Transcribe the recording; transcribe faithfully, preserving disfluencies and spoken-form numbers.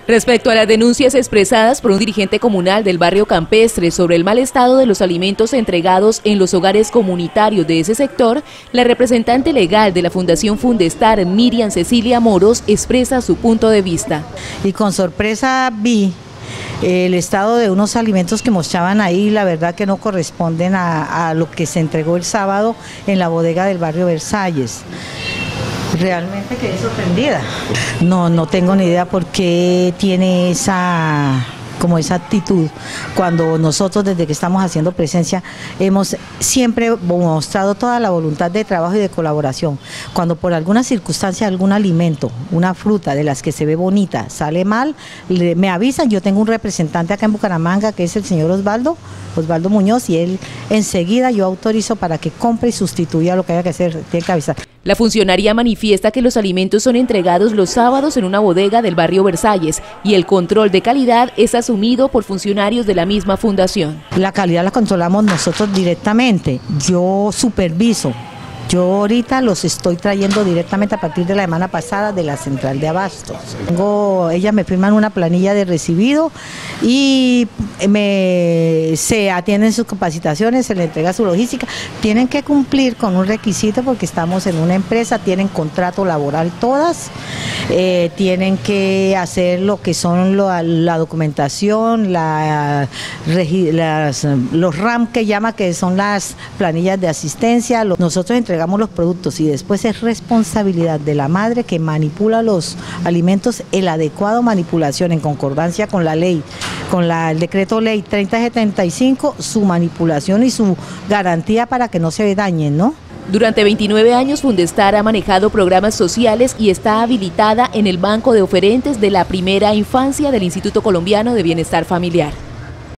Respecto a las denuncias expresadas por un dirigente comunal del barrio Campestre sobre el mal estado de los alimentos entregados en los hogares comunitarios de ese sector, la representante legal de la Fundación Fundestar, Miriam Cecilia Moros, expresa su punto de vista. Y con sorpresa vi el estado de unos alimentos que mostraban ahí, la verdad que no corresponden a, a lo que se entregó el sábado en la bodega del barrio Versalles. Realmente quedé sorprendida. No, no tengo ni idea por qué tiene esa, como esa actitud, cuando nosotros desde que estamos haciendo presencia hemos siempre mostrado toda la voluntad de trabajo y de colaboración. Cuando por alguna circunstancia algún alimento, una fruta de las que se ve bonita, sale mal, le, me avisan. Yo tengo un representante acá en Bucaramanga que es el señor Osvaldo, Osvaldo Muñoz, y él enseguida yo autorizo para que compre y sustituya lo que haya que hacer, tiene que avisar. La funcionaria manifiesta que los alimentos son entregados los sábados en una bodega del barrio Versalles y el control de calidad es asumido por funcionarios de la misma fundación. La calidad la controlamos nosotros directamente, yo superviso. Yo ahorita los estoy trayendo directamente a partir de la semana pasada de la central de abastos. Tengo, ellas me firman una planilla de recibido y me, se atienden sus capacitaciones, se les entrega su logística. Tienen que cumplir con un requisito porque estamos en una empresa, tienen contrato laboral todas, eh, tienen que hacer lo que son lo, la documentación, la, las, los R A M que llama, que son las planillas de asistencia. Nosotros entregamos Entregamos los productos y después es responsabilidad de la madre que manipula los alimentos, el adecuado manipulación en concordancia con la ley, con la, el decreto ley treinta setenta y cinco, su manipulación y su garantía para que no se dañen, ¿no? Durante veintinueve años Fundestar ha manejado programas sociales y está habilitada en el banco de oferentes de la primera infancia del Instituto Colombiano de Bienestar Familiar.